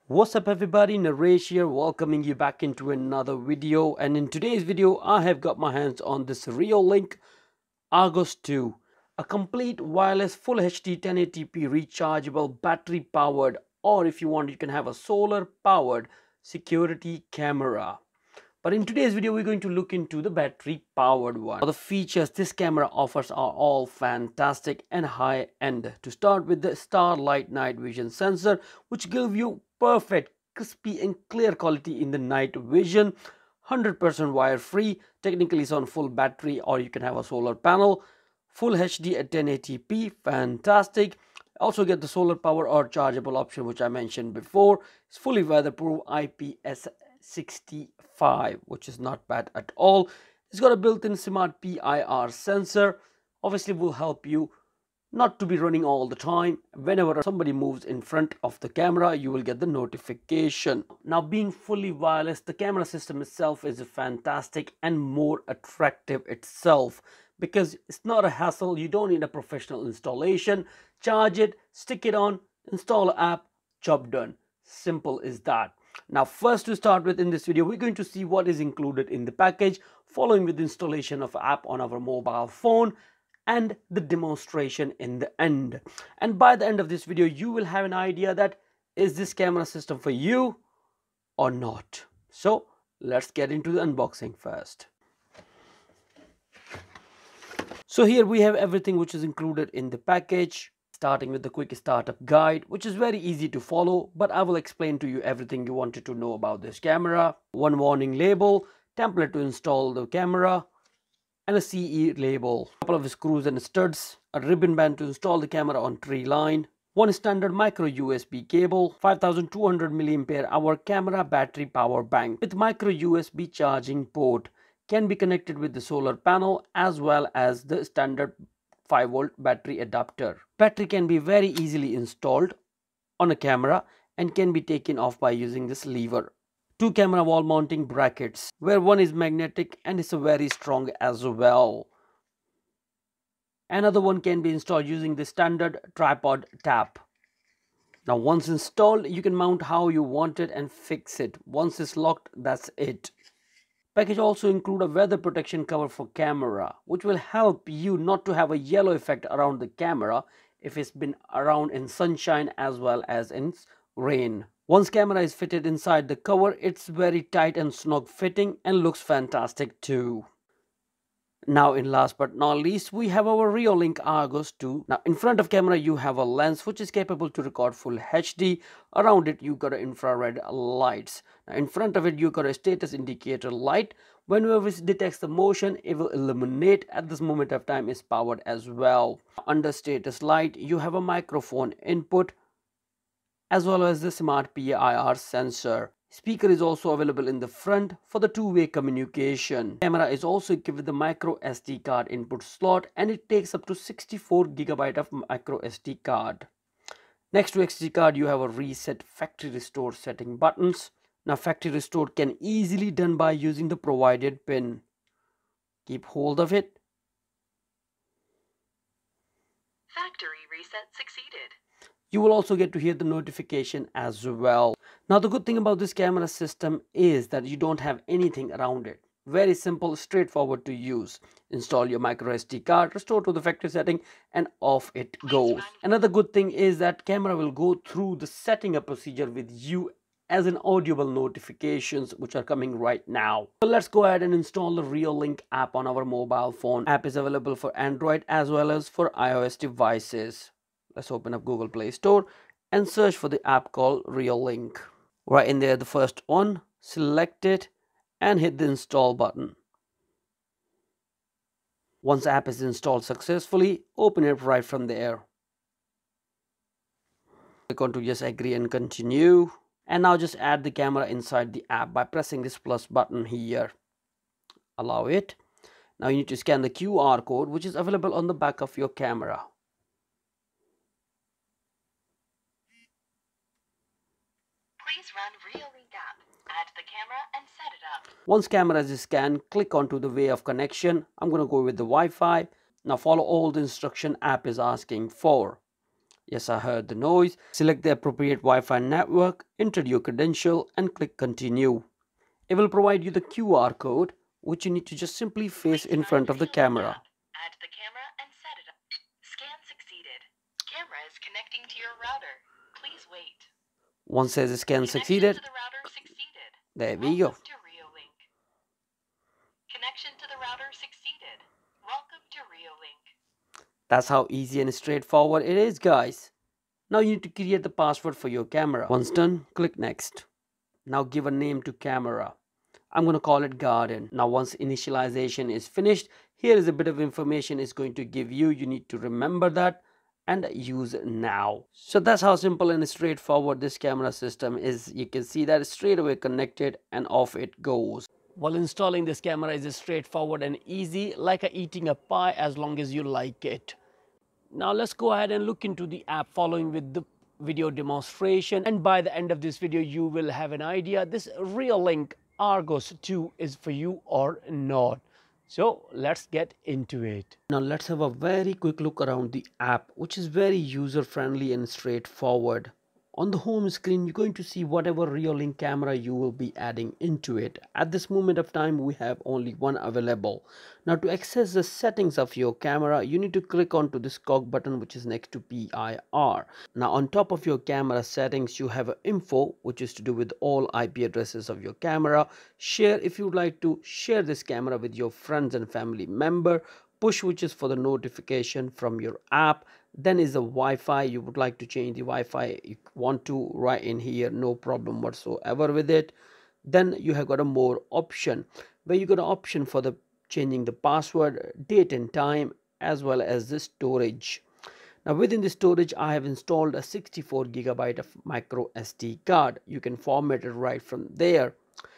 What's up everybody, Naresh here, welcoming you back into another video. And in today's video I have got my hands on this Reolink Argos 2, a complete wireless full HD 1080p rechargeable battery powered, or if you want you can have a solar powered security camera. But in today's video, we're going to look into the battery powered one. Now, the features this camera offers are all fantastic and high end. To start with, the Starlight night vision sensor, which gives you perfect, crispy and clear quality in the night vision. 100% wire free, technically it's on full battery, or you can have a solar panel. Full HD at 1080p, fantastic. Also get the solar power or chargeable option, which I mentioned before. It's fully weatherproof, IPS65, which is not bad at all. It's got a built-in smart PIR sensor. Obviously will help you not to be running all the time. Whenever somebody moves in front of the camera, you will get the notification. Now, being fully wireless, the camera system itself is fantastic and more attractive itself, because it's not a hassle. You don't need a professional installation. Charge it, stick it on, install an app, job done. Simple as that. Now, first to start with, in this video we're going to see what is included in the package, following with the installation of app on our mobile phone and the demonstration in the end. And by the end of this video you will have an idea that is this camera system for you or not. So let's get into the unboxing first. So here we have everything which is included in the package, starting with the quick startup guide, which is very easy to follow, but I will explain to you everything you wanted to know about this camera. One warning label, template to install the camera, and a CE label, a couple of screws and studs, a ribbon band to install the camera on tree line, one standard micro USB cable, 5200 mAh camera battery power bank with micro USB charging port, can be connected with the solar panel as well as the standard 5-volt battery adapter. Battery can be very easily installed on a camera and can be taken off by using this lever. Two camera wall mounting brackets, where one is magnetic and is very strong as well. Another one can be installed using the standard tripod tap. Now once installed, you can mount how you want it and fix it. Once it's locked, that's it. Package also include a weather protection cover for camera, which will help you not to have a yellow effect around the camera if it's been around in sunshine as well as in rain. Once camera is fitted inside the cover, it's very tight and snug fitting and looks fantastic too. Now in last but not least, we have our Reolink Argos 2. Now in front of camera you have a lens which is capable to record full HD. Around it you got infrared lights. Now in front of it you got a status indicator light. Whenever it detects the motion, it will illuminate. At this moment of time is powered as well. Under status light you have a microphone input as well as the smart PIR sensor. Speaker is also available in the front for the two-way communication. Camera is also equipped with the micro SD card input slot, and it takes up to 64 GB of micro SD card. Next to SD card you have a reset factory restore setting buttons. Now factory restore can easily done by using the provided pin. Keep hold of it. Factory reset succeeded. You will also get to hear the notification as well. Now the good thing about this camera system is that you don't have anything around it. Very simple, straightforward to use. Install your micro SD card, restore to the factory setting, and off it goes. Another good thing is that camera will go through the setting up procedure with you as an audible notifications which are coming right now. So let's go ahead and install the Reolink app on our mobile phone. App is available for Android as well as for iOS devices. Let's open up Google Play Store and search for the app called Reolink. Right in there, the first one, select it and hit the install button. Once the app is installed successfully, open it right from there. Click on to just agree and continue. And now just add the camera inside the app by pressing this plus button here. Allow it. Now you need to scan the QR code which is available on the back of your camera. Please run Reolink app. Add the camera and set it up. Once camera is scanned, click onto the way of connection. I'm going to go with the Wi-Fi. Now follow all the instruction app is asking for. Yes, I heard the noise. Select the appropriate Wi-Fi network, enter your credential and click continue. It will provide you the QR code, which you need to just simply face Please in run front of the Reolink camera. app. Add the camera and set it up. Scan succeeded. Camera is connecting to your router. Please wait. Once says scan Connection succeeded, to the router succeeded. there we go. Welcome to Reolink. Connection to the router succeeded. Welcome to Reolink. That's how easy and straightforward it is, guys. Now you need to create the password for your camera. Once done, click next. Now give a name to camera. I'm going to call it garden. Now once initialization is finished, here is a bit of information it's going to give you. You need to remember that and use it now. So that's how simple and straightforward this camera system is. You can see that it's straight away connected and off it goes. While installing this camera is straightforward and easy, like eating a pie as long as you like it. Now let's go ahead and look into the app following with the video demonstration, and by the end of this video you will have an idea this Reolink Argos 2 is for you or not. So let's get into it. Now let's have a very quick look around the app, which is very user friendly and straightforward. On the home screen, you're going to see whatever Reolink camera you will be adding into it. At this moment of time, we have only one available. Now to access the settings of your camera, you need to click onto this cog button, which is next to PIR. Now on top of your camera settings, you have info, which is to do with all IP addresses of your camera. Share, if you would like to share this camera with your friends and family member. Push, which is for the notification from your app. Then is the Wi-Fi. You would like to change the Wi-Fi, you want to write in here, no problem whatsoever with it. Then you have got a more option where you got an option for the changing the password, date and time, as well as the storage. Now within the storage, I have installed a 64GB of micro SD card. You can format it right from there.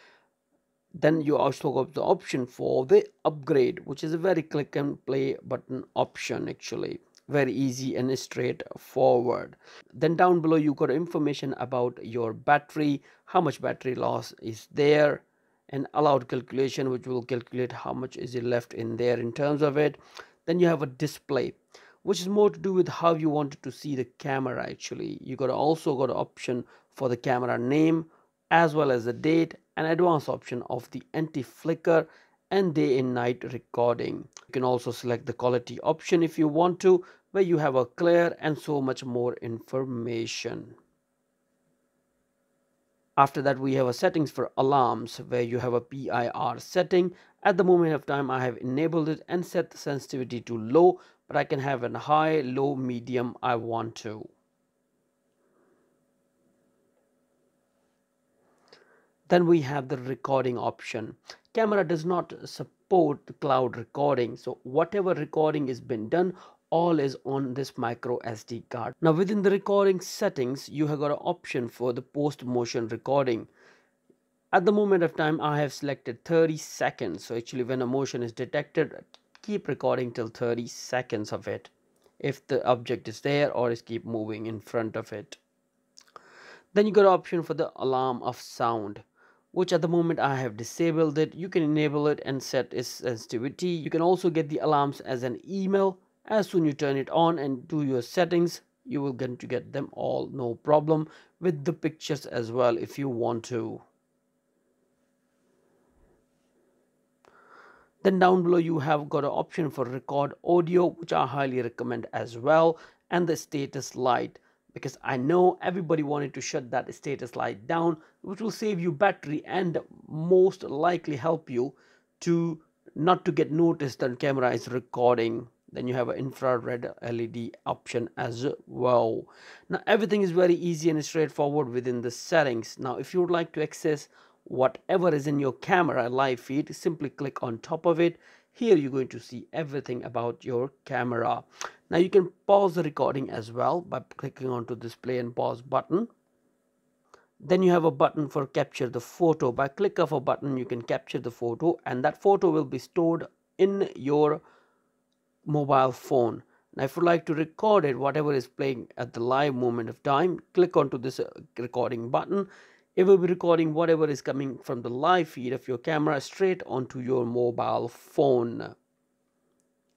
Then you also got the option for the upgrade, which is a very click and play button option, actually very easy and straightforward. Then down below you got information about your battery, how much battery loss is there, and allowed calculation, which will calculate how much is it left in there in terms of it. Then you have a display, which is more to do with how you wanted to see the camera. Actually, you got also got an option for the camera name, as well as the date, and advanced option of the anti-flicker and day and night recording. You can also select the quality option if you want to, where you have a clear and so much more information. After that, we have a settings for alarms, where you have a PIR setting. At the moment of time, I have enabled it and set the sensitivity to low, but I can have a high, low, medium I want to. Then we have the recording option. Camera does not support the cloud recording, so whatever recording is been done, all is on this micro SD card. Now within the recording settings, you have got an option for the post motion recording. At the moment of time, I have selected 30 seconds. So actually when a motion is detected, keep recording till 30 seconds of it, if the object is there, or is keep moving in front of it. Then you got an option for the alarm of sound, which at the moment I have disabled it. You can enable it and set its sensitivity. You can also get the alarms as an email. As soon you turn it on and do your settings, you will get to get them all, no problem, with the pictures as well if you want to. Then down below you have got an option for record audio, which I highly recommend as well, and the status light, because I know everybody wanted to shut that status light down, which will save you battery and most likely help you to not to get noticed that camera is recording. Then you have an infrared LED option as well. Now everything is very easy and straightforward within the settings. Now if you would like to access whatever is in your camera live feed, simply click on top of it. Here you're going to see everything about your camera. Now you can pause the recording as well by clicking onto this play and pause button. Then you have a button for capture the photo. By click of a button, you can capture the photo, and that photo will be stored in your mobile phone. Now if you like to record it, whatever is playing at the live moment of time, click onto this recording button. It will be recording whatever is coming from the live feed of your camera straight onto your mobile phone.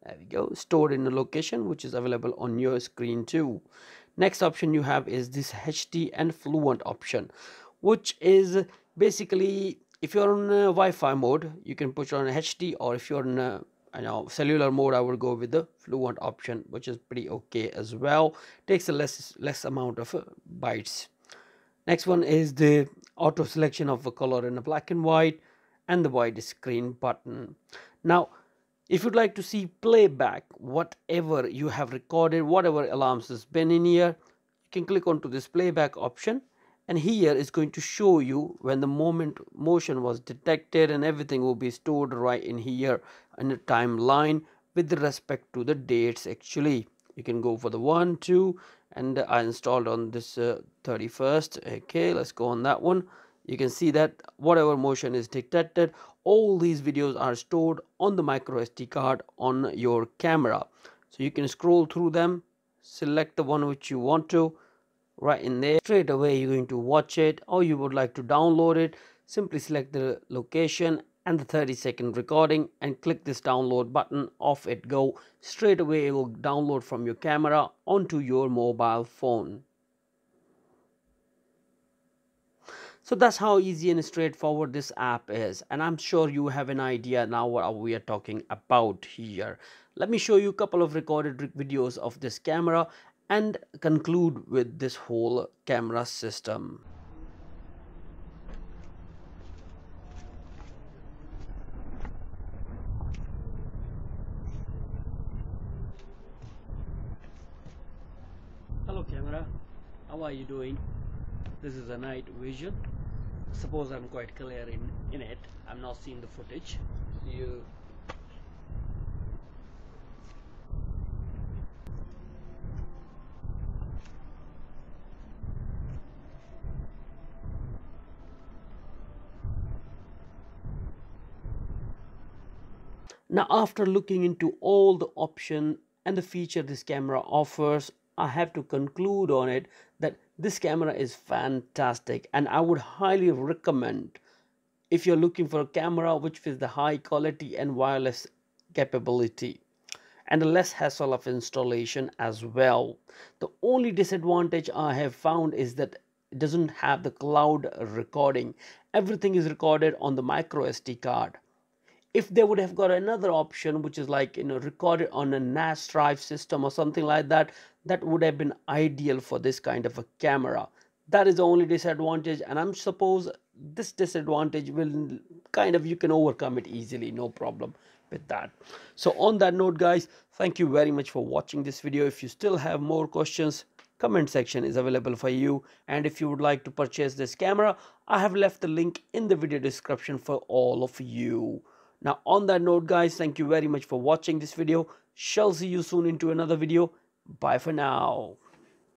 There we go, stored in a location which is available on your screen too. Next option you have is this HD and fluent option, which is basically if you're on Wi-Fi mode, you can put it on HD, or if you're in cellular mode, I would go with the fluent option, which is pretty okay as well. Takes a less amount of bytes. Next one is the auto selection of a color in a black and white, and the wide screen button. Now if you'd like to see playback whatever you have recorded, whatever alarms has been in here, you can click onto this playback option, and here is going to show you when the motion was detected, and everything will be stored right in here in a timeline with respect to the dates. Actually, you can go for the 1, 2, and I installed on this 31st. Okay, let's go on that one. You can see that whatever motion is detected, all these videos are stored on the micro SD card on your camera. So you can scroll through them, select the one which you want to, right in there. Straight away you're going to watch it, or you would like to download it, simply select the location and the 30-second recording and click this download button. Off it go. Straight away it will download from your camera onto your mobile phone. So that's how easy and straightforward this app is, and I'm sure you have an idea now what we are talking about here. Let me show you a couple of recorded videos of this camera and conclude with this whole camera system. Hello camera, how are you doing? This is a night vision. Suppose I'm quite clear in it. I'm not seeing the footage. Now after looking into all the options and the feature this camera offers, I have to conclude on it that this camera is fantastic, and I would highly recommend if you're looking for a camera which with the high quality and wireless capability and a less hassle of installation as well. The only disadvantage I have found is that it doesn't have the cloud recording. Everything is recorded on the micro SD card. If they would have got another option which is like recorded on a NAS drive system or something like that, that would have been ideal for this kind of a camera. That is the only disadvantage, and I'm suppose this disadvantage will kind of, you can overcome it easily, no problem with that. So on that note guys, thank you very much for watching this video. If you still have more questions, comment section is available for you, and if you would like to purchase this camera, I have left the link in the video description for all of you. Now on that note guys, thank you very much for watching this video. Shall see you soon into another video. Bye for now.